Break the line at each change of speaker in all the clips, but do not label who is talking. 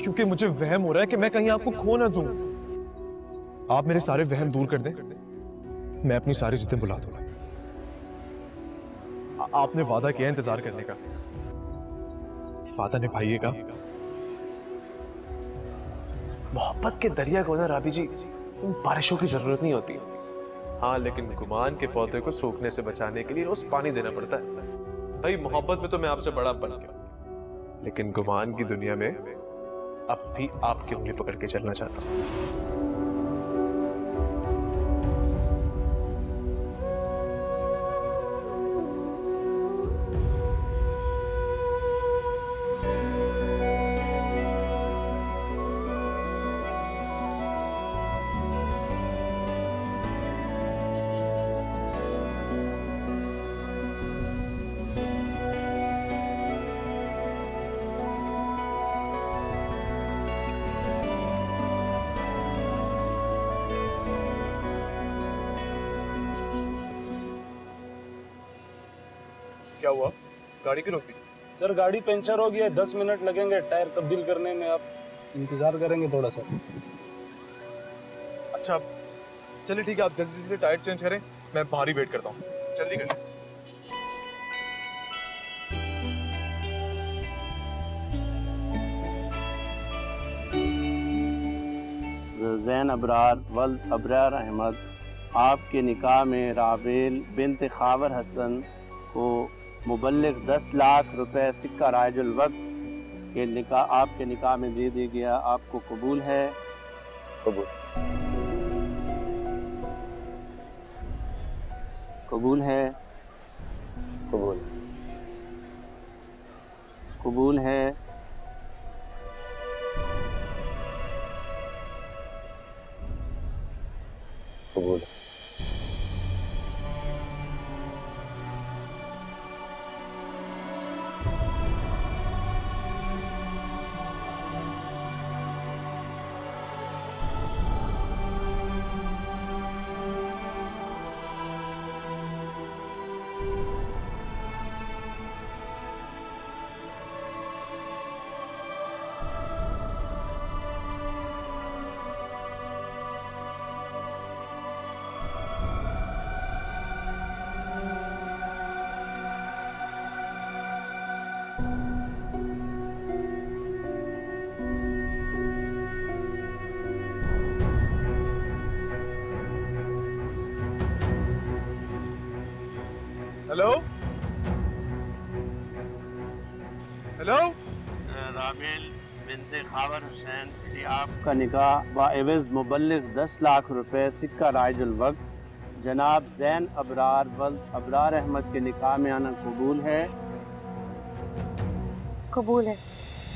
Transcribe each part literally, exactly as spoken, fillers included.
क्योंकि मुझे वहम हो रहा है कि मैं कहीं आपको खो ना दूं। आप मेरे सारे वहम दूर कर दें, मैं अपनी सारी जिद्दें बुला दूंगा। आपने वादा किया इंतजार करने का, वादा निभाइएगा। मोहब्बत के दरिया को ना राबी जी बारिशों की जरूरत नहीं होती। हाँ, लेकिन गुमान के पौधे को सूखने से बचाने के लिए रोज पानी देना पड़ता है। भाई मोहब्बत में तो मैं आपसे बड़ा बन गया, लेकिन गुमान की दुनिया में अब भी आपकी उंगली पकड़ के चलना चाहता हूं। क्या हुआ? गाड़ी क्यों रोक दी?
सर गाड़ी पंचर हो गई है, दस मिनट लगेंगे टायर तब्दील करने में, आप इंतजार करेंगे थोड़ा सा।
अच्छा चलिए ठीक है, आप जल्दी जल्दी टायर चेंज करें, मैं बाहर ही वेट करता हूँ, जल्दी करें।
ज़ैन अबरार वल्द अबरार अहमद आपके निकाह में राबेल बिन्त खावर हसन को मुबल्लिग दस लाख रुपए सिक्का राजुल वक्त के निकाह आपके निकाह में दे दिया गया, आपको कबूल है?
कबूल।
कबूल है?
कबूल।
कबूल है?
कबूल। हेलो हेलो
राबेल बिन्ते खावर हुसैन कि आपका निकाह बाएवज़ मुबल्लिग दस लाख रुपए सिक्का राजुल वक्त जनाब ज़ैन अबरार वल्द अबरार अहमद के निकाह में आना कबूल है?
कबूल है।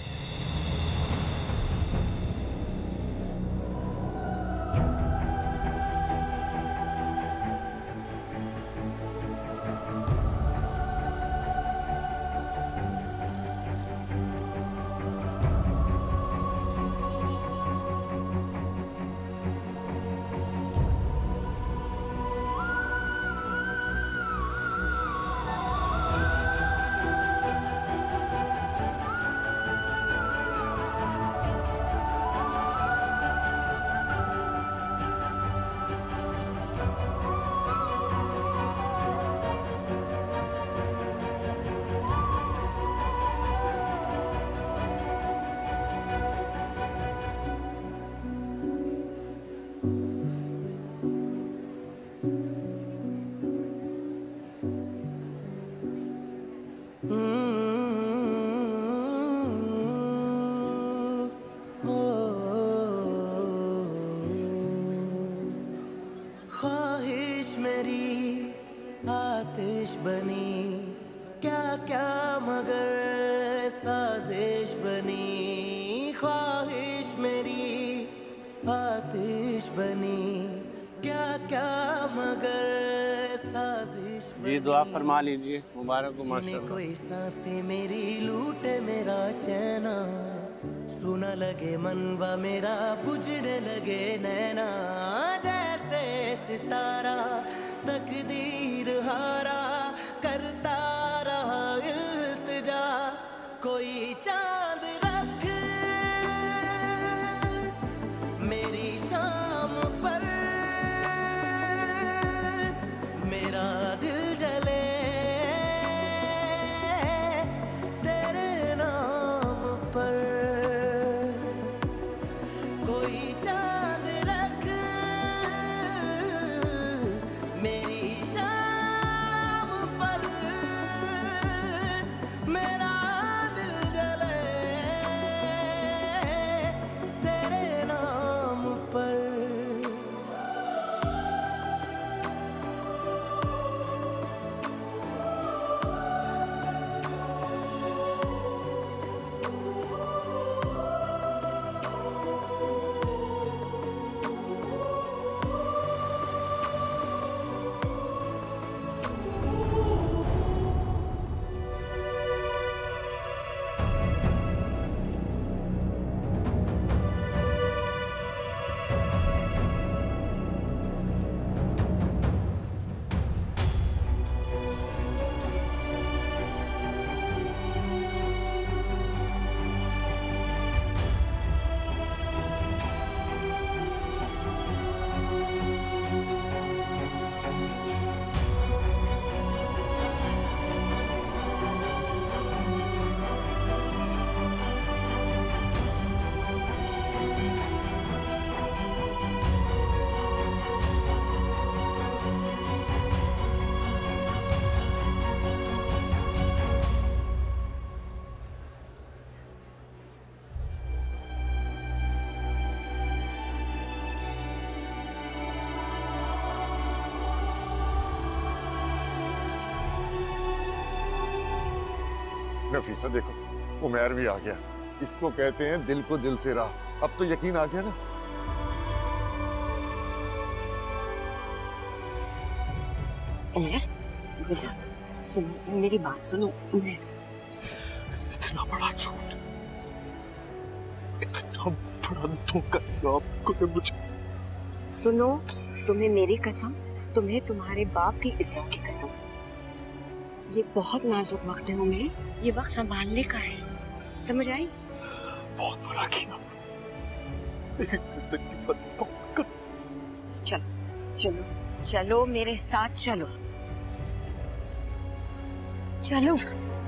ख्वाहिश मेरी आतिश बनी, क्या क्या मगर साजिश बनी। ख्वाहिश मेरी आतिश बनी, क्या क्या मगर साजिश बनी।
जी दुआ फरमा लीजिए, मुबारक हो माशाअल्लाह।
कोई सांसें मेरी लूटे मेरा चैना, सुना लगे मनवा मेरा बुझने लगे नैना। जैसे सितारा तकदीर हारा करता रहा इल्तिजा, कोई चांद रख
नफीसा देखो, उमैर भी आ गया। इसको कहते हैं दिल को दिल से राह। अब तो यकीन आ गया ना।
उमैर, बेटा सुनो, मेरी बात सुनो उमैर।
इतना बड़ा झूठ, इतना बड़ा धोखा आपको ने मुझे।
सुनो, तुम्हें मेरी कसम, तुम्हें तुम्हारे बाप की इज्जत की कसम। ये बहुत नाजुक वक्त है उमैर, ये वक्त संभालने का है, समझ आई?
बहुत बुरा किया, मेरी जिंदगी बर्बाद कर।
चलो चलो चलो मेरे साथ चलो चलो।